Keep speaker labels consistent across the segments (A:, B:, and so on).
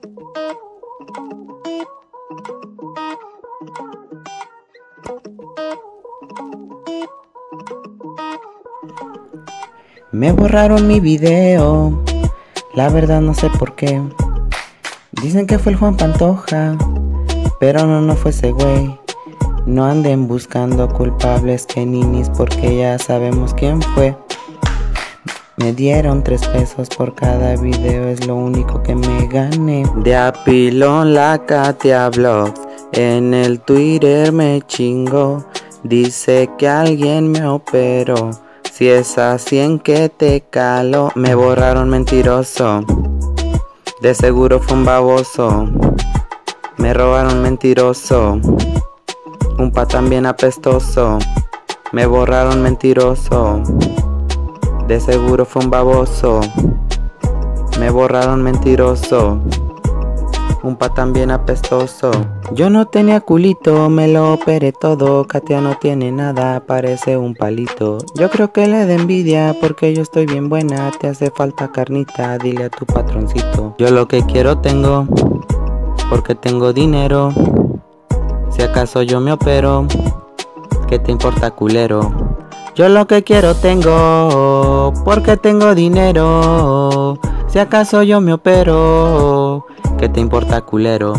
A: Me borraron mi video, la verdad no sé por qué. Dicen que fue el Juan Pantoja, pero no fue ese güey. No anden buscando culpables que ninis, porque ya sabemos quién fue. Me dieron 3 pesos por cada video, es lo único que me gané. De Apilón la Katia Vlogs, en el Twitter me chingó. Dice que alguien me operó, si es así en que te calo. Me borraron, mentiroso, de seguro fue un baboso. Me robaron, mentiroso, un patán bien apestoso. Me borraron, mentiroso, de seguro fue un baboso. Me borraron, mentiroso, un patán bien apestoso. Yo no tenía culito, me lo operé todo. Katia no tiene nada, parece un palito. Yo creo que le da envidia porque yo estoy bien buena. Te hace falta carnita, dile a tu patroncito. Yo lo que quiero tengo, porque tengo dinero. Si acaso yo me opero, ¿qué te importa, culero? Yo lo que quiero tengo, porque tengo dinero. Si acaso yo me opero, ¿qué te importa, culero?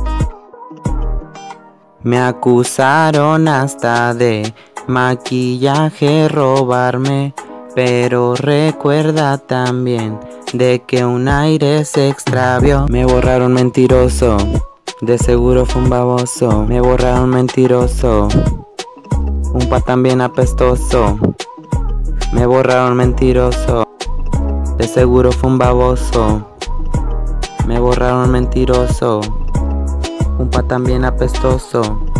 A: Me acusaron hasta de maquillaje robarme, pero recuerda también de que un aire se extravió. Me borraron, mentiroso, de seguro fue un baboso. Me borraron, mentiroso, un patán bien apestoso. Me borraron, mentiroso, de seguro fue un baboso. Me borraron, mentiroso, un patán bien apestoso.